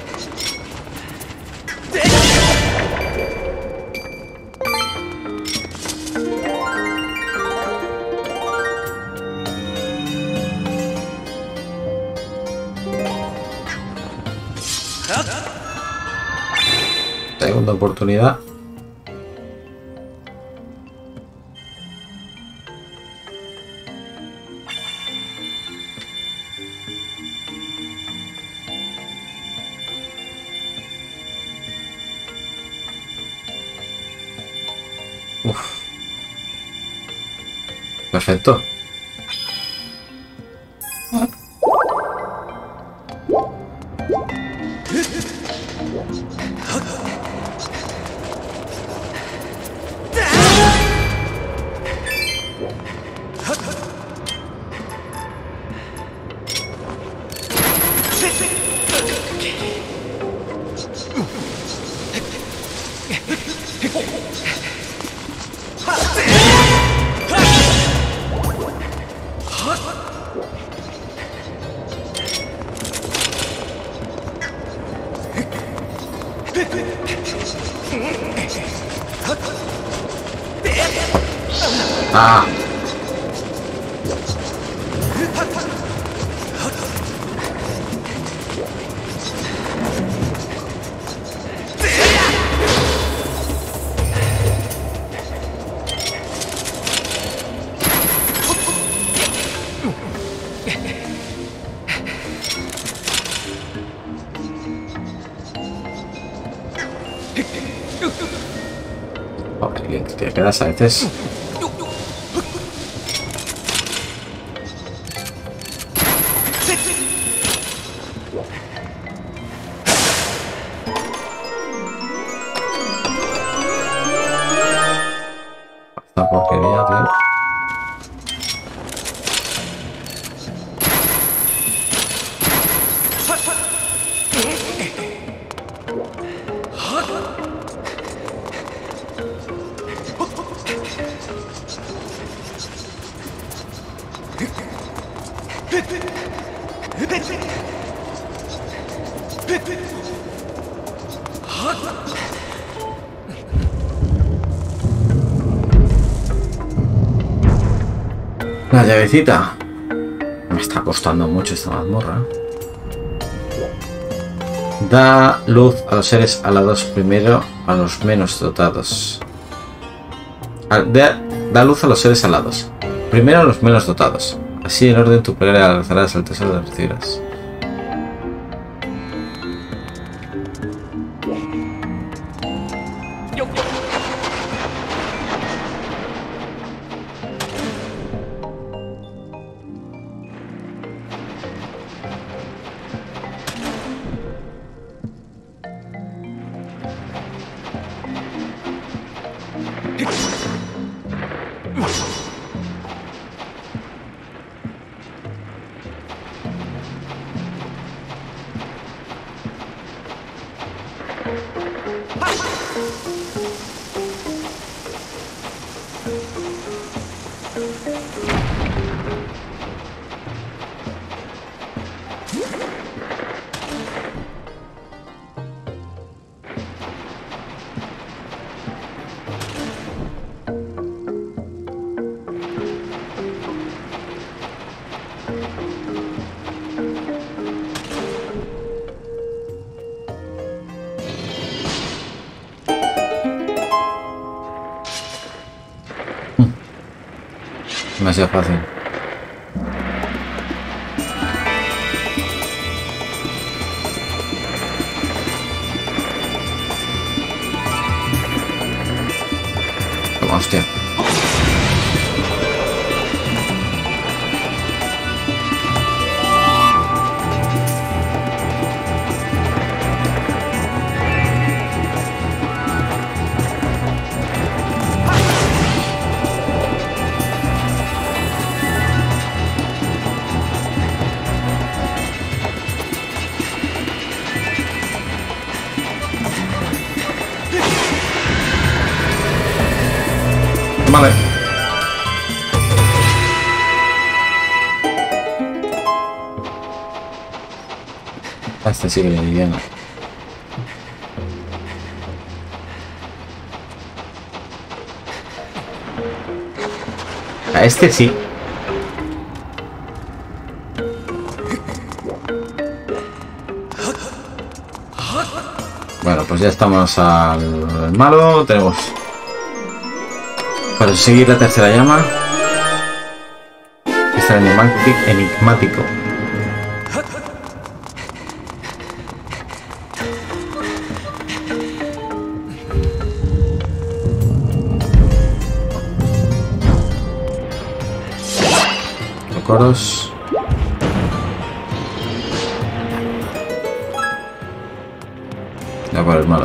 Segunda oportunidad. Uf. Perfecto. Ah. Pobre Link, te quedas a veces. Esta porquería, tío. La llavecita. Me está costando mucho esta mazmorra. Da luz a los seres alados primero a los menos dotados. Da luz a los seres alados. Primero a los menos dotados. Así en orden tu plegaria alzarás al tesoro de recibirás. Demasiado fácil. Toma, hostia. este sí que le diría no. A este sí. Bueno, pues ya estamos al malo. Tenemos para seguir la tercera llama. Este enigmático. Coros. Ya por el malo.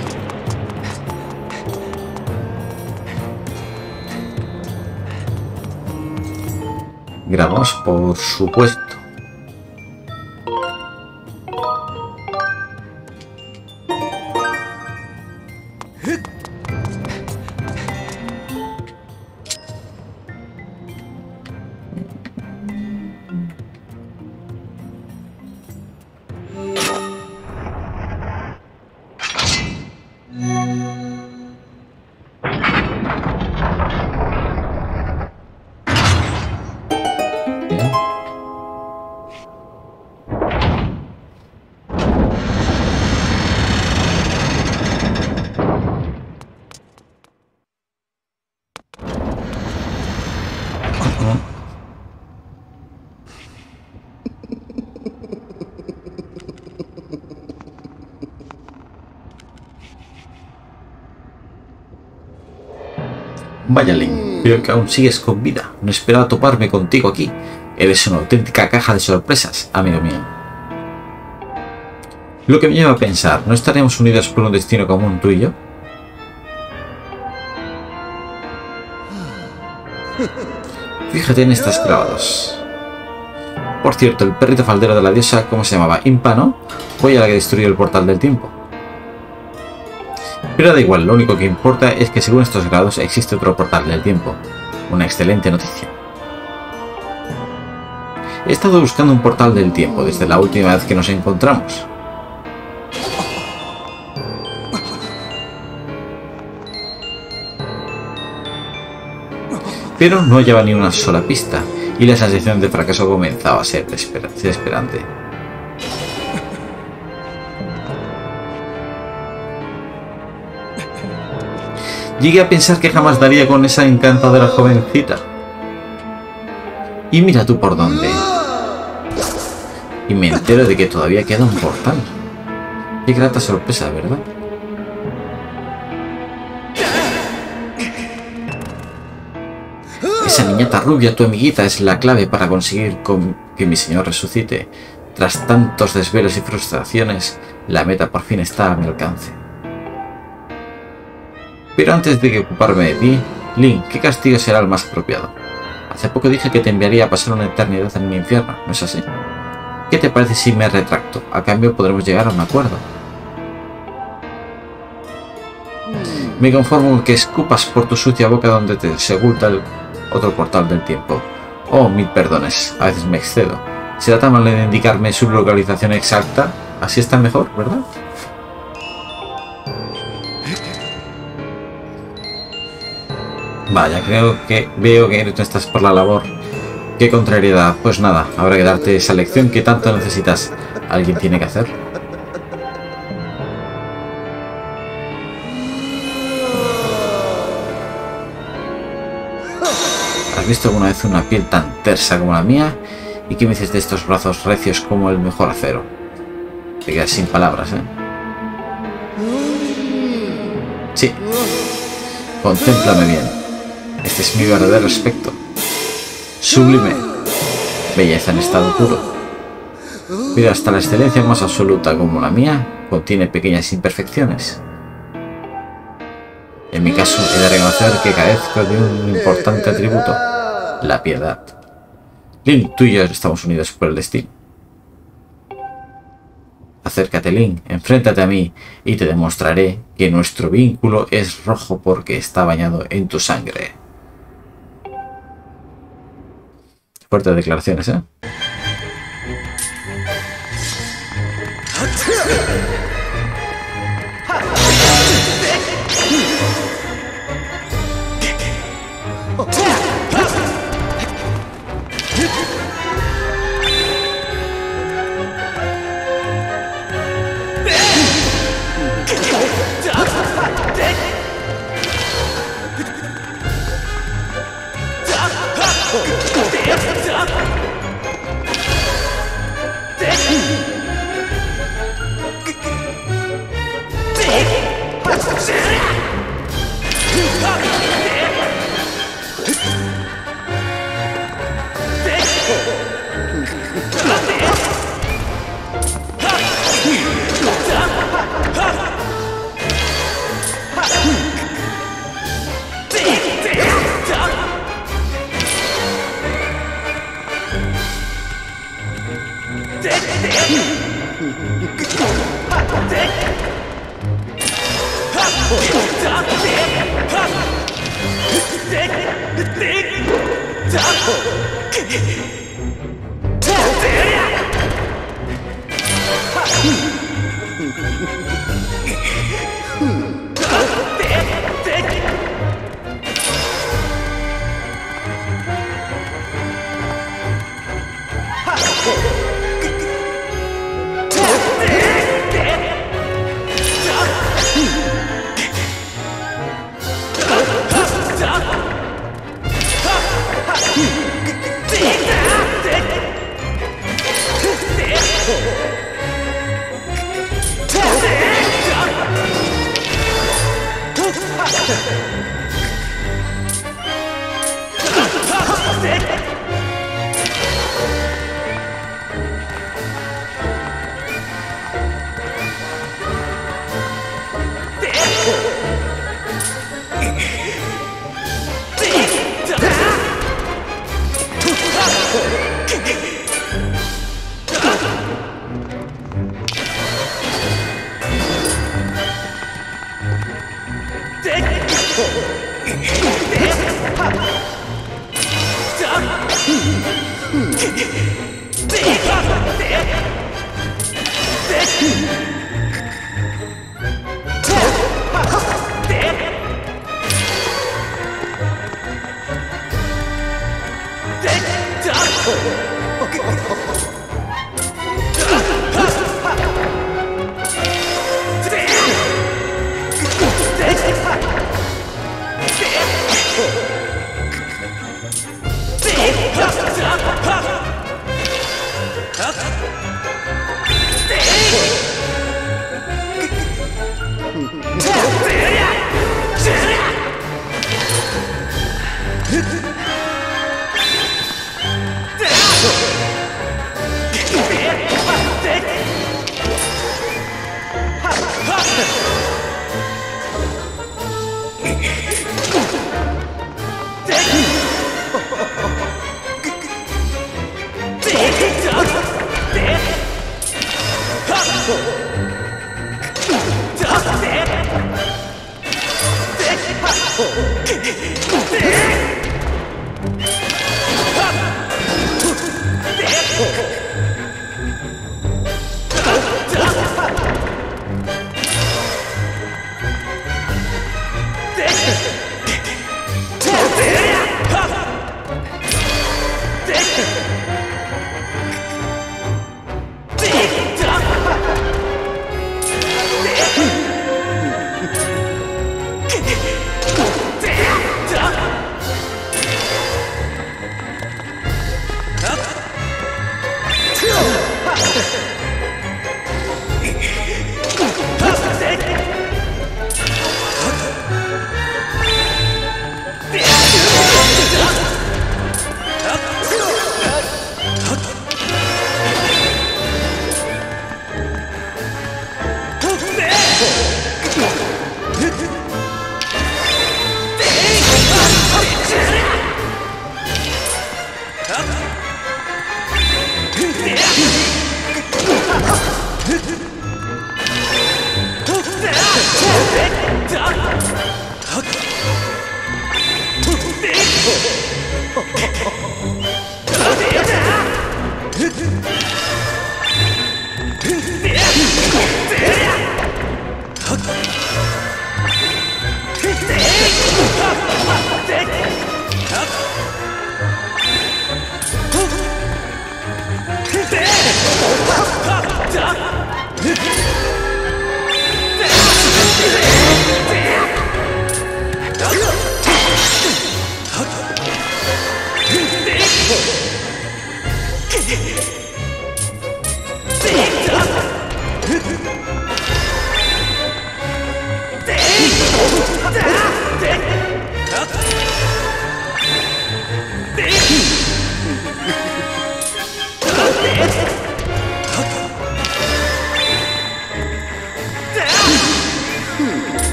Grabamos, por supuesto. Vaya, Link, veo que aún sigues con vida. No esperaba toparme contigo aquí. Eres una auténtica caja de sorpresas, amigo mío. Lo que me lleva a pensar, ¿no estaremos unidos por un destino común tú y yo? Fíjate en estas grabados. Por cierto, el perrito faldero de la diosa, ¿cómo se llamaba? Impa, ¿no? Fue a la que destruyó el portal del tiempo. Pero da igual, lo único que importa es que según estos grados existe otro portal del tiempo. Una excelente noticia. He estado buscando un portal del tiempo desde la última vez que nos encontramos. Pero no hallaba ni una sola pista, y la sensación de fracaso comenzaba a ser desesperante. Llegué a pensar que jamás daría con esa encantadora jovencita. Y mira tú por dónde. Y me entero de que todavía queda un portal. Qué grata sorpresa, ¿verdad? Esa niñata rubia, tu amiguita, es la clave para conseguir que mi señor resucite. Tras tantos desvelos y frustraciones, la meta por fin está a mi alcance. Pero antes de ocuparme de ti, Link, ¿qué castigo será el más apropiado? Hace poco dije que te enviaría a pasar una eternidad en mi infierno, ¿no es así? ¿Qué te parece si me retracto? A cambio podremos llegar a un acuerdo. Me conformo con que escupas por tu sucia boca donde se oculta el otro portal del tiempo. Oh, mil perdones, a veces me excedo. ¿Será tan amable de indicarme su localización exacta? Así está mejor, ¿verdad? Vaya, veo que no estás por la labor. Qué contrariedad. Pues nada, habrá que darte esa lección que tanto necesitas. Alguien tiene que hacer. ¿Has visto alguna vez una piel tan tersa como la mía? ¿Y qué me dices de estos brazos recios como el mejor acero? Te quedas sin palabras, ¿eh? Sí. Contémplame bien. Este es mi verdadero aspecto. Sublime. Belleza en estado puro. Pero hasta la excelencia más absoluta como la mía contiene pequeñas imperfecciones. En mi caso, he de reconocer que carezco de un importante atributo: la piedad. Link, tú y yo estamos unidos por el destino. Acércate, Link, enfréntate a mí y te demostraré que nuestro vínculo es rojo porque está bañado en tu sangre. Fuertes declaraciones, ¿eh?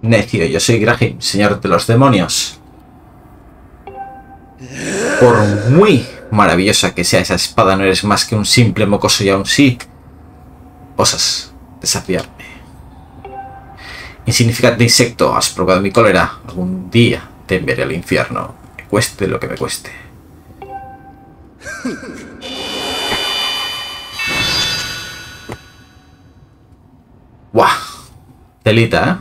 Necio, yo soy Grahim, señor de los demonios. Por muy maravillosa que sea esa espada, no eres más que un simple mocoso y aún sí osas desafiarme. Insignificante insecto, has provocado mi cólera. Algún día te enviaré al infierno, me cueste lo que me cueste. ¡Buah! Telita,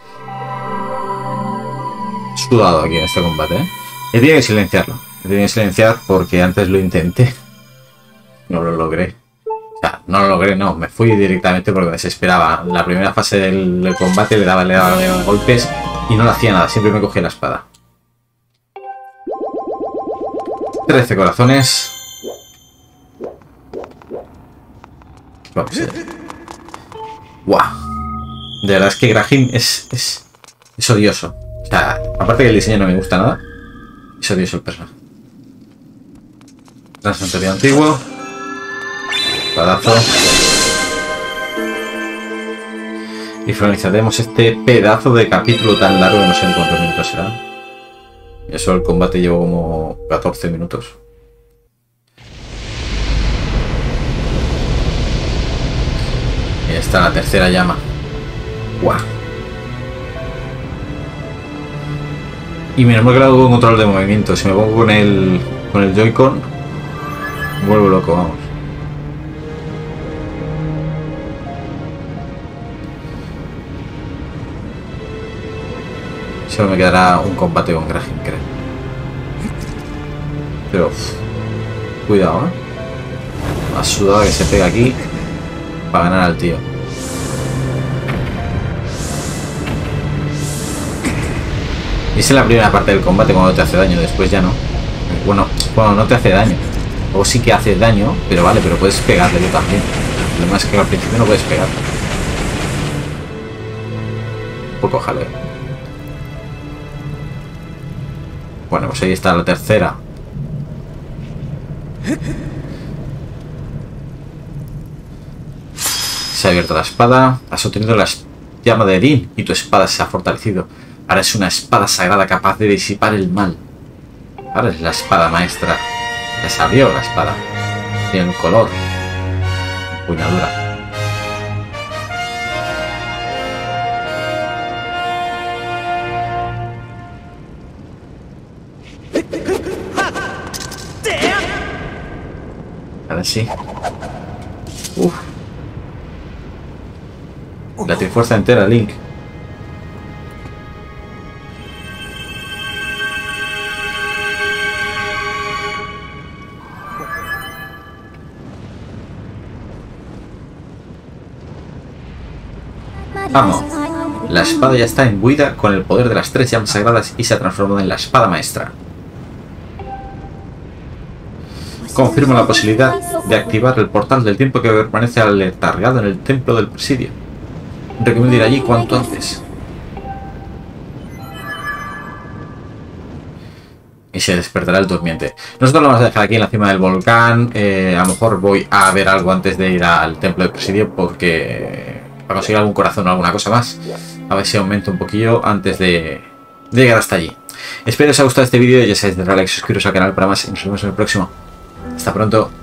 sudado aquí en este combate, He tenido que silenciarlo. He tenido que silenciar porque antes lo intenté. No lo logré. O sea, no lo logré, no. Me fui directamente porque me desesperaba. En la primera fase del combate le daba golpes y no le hacía nada. Siempre me cogía la espada. 13 corazones. Vamos a ver. ¡Guau! De verdad es que Grahim es odioso. O sea, aparte que el diseño no me gusta nada, es odioso el personaje. Transcenterio antiguo. Espadazo. Y finalizaremos este pedazo de capítulo tan largo que no sé en cuántos minutos será. Y eso el combate llevó como 14 minutos. Y está la tercera llama. ¡Guau! Y menos mal que lo hago con control de movimiento. Si me pongo con el Joy-Con, me vuelvo loco, vamos. Solo me quedará un combate con Grahim, creo. Pero cuidado, más sudado que se pega aquí para ganar al tío. Y esa es la primera parte del combate cuando te hace daño, después ya no. Bueno, cuando no te hace daño. O sí que hace daño, pero vale, pero puedes pegarle tú también. El problema es que al principio no puedes pegar. Un poco jaleo. Bueno, pues ahí está la tercera. Se ha abierto la espada. Has obtenido la llama de Edin y tu espada se ha fortalecido. Ahora es una espada sagrada capaz de disipar el mal. Ahora es la espada maestra. Ya se abrió la espada. Tiene un color. Empuñadura. Ahora sí. Uf. La trifuerza entera, Link. Vamos. La espada ya está imbuida con el poder de las 3 llamas sagradas y se ha transformado en la espada maestra. Confirma la posibilidad de activar el portal del tiempo que permanece aletargado en el templo del presidio. Recomiendo ir allí cuanto antes. Y se despertará el durmiente. Nosotros lo vamos a dejar aquí en la cima del volcán. A lo mejor voy a ver algo antes de ir al templo del presidio porque para conseguir algún corazón o alguna cosa más. A ver si aumento un poquillo antes de llegar hasta allí. Espero que os haya gustado este vídeo. Ya sabéis, darle like, suscribiros al canal para más y nos vemos en el próximo. Hasta pronto.